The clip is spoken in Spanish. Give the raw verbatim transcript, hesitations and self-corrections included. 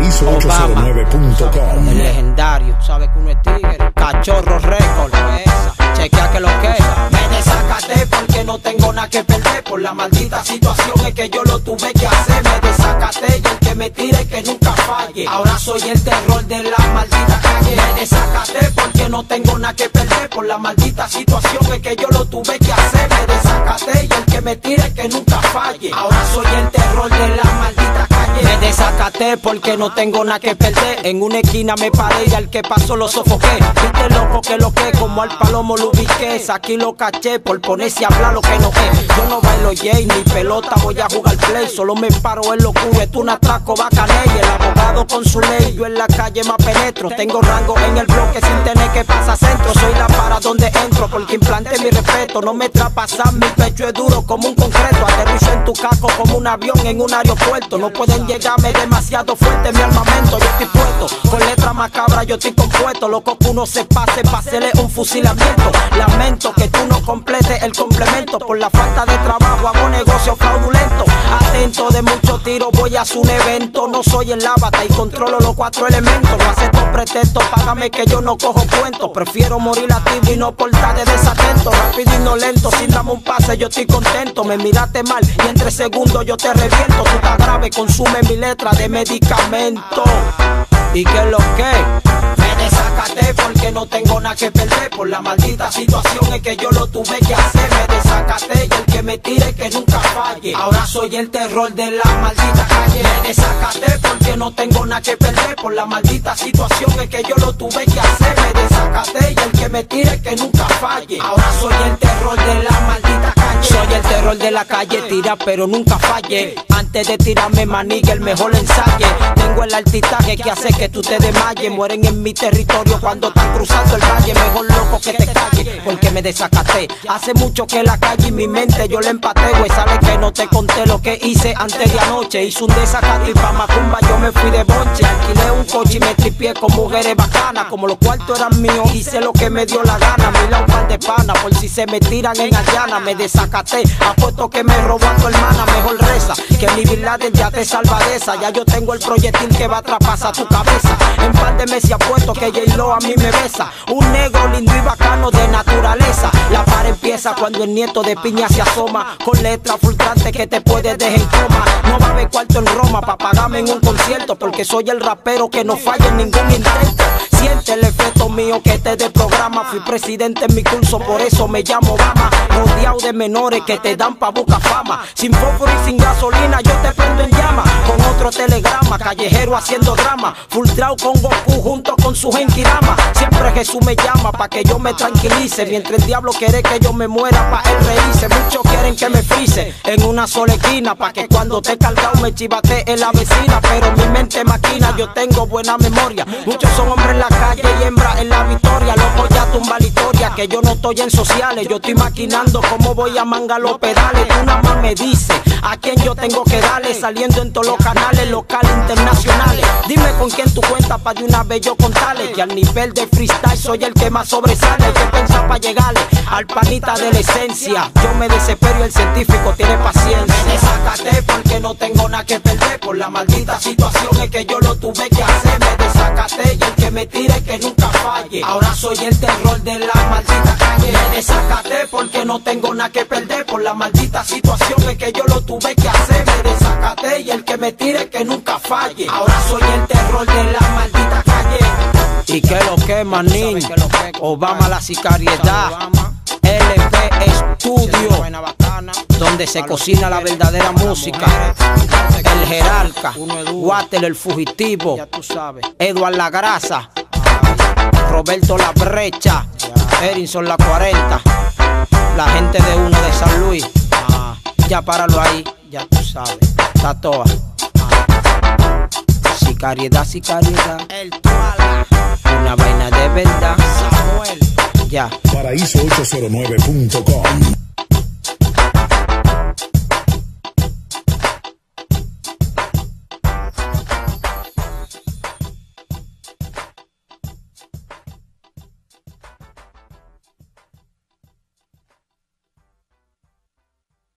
Paraíso ocho cero nueve punto com. El legendario, sabe que uno es tigre. Cachorro récord. Chequea que lo que me desacaté porque no tengo nada que perder. Por la maldita situación es que yo lo tuve que hacer. Me desacaté y el que me tire que nunca falle. Ahora soy el terror de la maldita calle. Me desacaté porque no tengo nada que perder. Por la maldita situación es que yo lo tuve que hacer. Me desacaté y el que me tire que nunca falle. Ahora soy el terror de la maldita calle. Me desacaté porque no tengo nada que perder. En una esquina me paré y al que pasó lo sofoqué. Viste loco que lo que, como al palomo lo ubiqué. Aquí lo caché por ponerse a hablar lo que no es. Yo no bailo Jay ni pelota, voy a jugar play. Solo me paro en locura, esto un atraco bacaney. El abogado con su ley, yo en la calle más penetro. Tengo rango en el bloque sin tener que pasar centro. Soy la para donde entro porque implanté mi respeto. No me trapasan, mi pecho es duro como un concreto. Aterrizo en tu casco como un avión en un aeropuerto. No pueden llegarme demasiado fuerte mi armamento. Yo estoy puesto, con letra macabra yo estoy compuesto. Loco que uno se pase pa' hacerle un fusilamiento. Lamento que tú no completes el complemento. Por la falta de trabajo hago negocio fraudulento. Atento de muchos tiros voy a hacer un evento. No soy el avatar y controlo los cuatro elementos. No acepto pretexto, págame que yo no cojo cuentos. Prefiero morir activo y no por estar de desatento. Rápido y no lento, sin darme un pase yo estoy contento. Me miraste mal y en tres segundos yo te reviento. Tú estás grave, consume mi letra de medicamento. ¿Y qué es lo que? Me desacaté porque no tengo nada que perder. Por la maldita situación es que yo lo tuve que hacer. Me desacaté y el que me tire que nunca falle. Ahora soy el terror de la maldita calle. Me desacaté porque no tengo nada que perder. Por la maldita situación es que yo lo tuve que hacer. Me desacaté y el que me tire que nunca falle. Ahora soy el terror de la maldita calle. Soy el terror de la calle, tira pero nunca falle. Antes de tirarme maniga el mejor ensaye. Tengo el altitaje que hace que tú te desmayes. Mueren en mi territorio cuando están cruzando el valle. Mejor loco que te calle porque me desacaté. Hace mucho que la calle y mi mente yo le empaté. Güey, sabes que no te conté lo que hice antes de anoche. Hice un desacato y pa' Macumba yo me fui de bonche. Alquilé un coche y me tripié con mujeres bacanas. Como los cuartos eran míos, hice lo que me dio la gana. Mira un par de panas por si se me tiran en Ayana. Me desacaté, apuesto que me robó a tu hermana. Mejor reza, que mi Bin Laden ya te salva de esa. Ya yo tengo el proyectil que va a traspasar tu cabeza. En par de meses apuesto que J-Lo a mí me besa. Un negro lindo y bacano de naturaleza. La par empieza cuando el nieto de Piña se asoma. Con letra fulgurante que te puede dejar en coma. No va a haber cuarto en Roma pa' pagarme en un concierto. Porque soy el rapero que no falla en ningún intento. Siente el efecto mío que te de programa. Fui presidente en mi curso, por eso me llamo Obama. Rodeado de menores que te dan pa' buscar fama. Sin fósforo y sin gasolina yo te prendo en llama. Con otro telegrama, callejero haciendo drama. Full draw con Goku junto con su Genkidama. Siempre Jesús me llama pa' que yo me tranquilice. Mientras el diablo quiere que yo me muera pa' él reírse. Muchos quieren que me frise en una sola esquina. Pa' que cuando te he cargado me chivate en la vecina. Pero mi mente maquina, yo tengo buena memoria. Muchos son hombres en la calle y hembras en la victoria. Loco ya tumba la historia, que yo no estoy en sociales. Yo estoy maquinando cómo voy a mangar los pedales. Tú nada más me dices a quién yo tengo que darle. Saliendo en todos los canales locales, internacionales. Dime con quién tú cuentas pa' de una vez yo contarle. Que al nivel de freestyle soy el que más sobresale. Que pensa pa' llegarle al panita de la esencia. Yo me desespero y el científico tiene paciencia. Me desacaté porque no tengo nada que perder. Por la maldita situación es que yo lo tuve que hacer. Me desacaté y el que me tire que nunca falle. Ahora soy el terror de la maldita calle. Me desacaté porque no tengo nada que perder. Por la maldita situación es que yo lo tuve que hacer. Me desacaté y el que me tire que nunca falle. Ahora soy el terror de la maldita calle. ¿Y qué lo que, manín? Obama la sicariedad. L P Studio, donde se cocina la verdadera música. El Jerarca, Water el fugitivo, Edward la grasa, Roberto la brecha, Erinson la cuarenta, la gente de uno de San Luis. Ya páralo ahí, ya tú sabes, está toda. Sicariedad, sicariedad, el Tuala, una vaina de verdad. Samuel, ya. Paraíso ocho cero nueve punto com.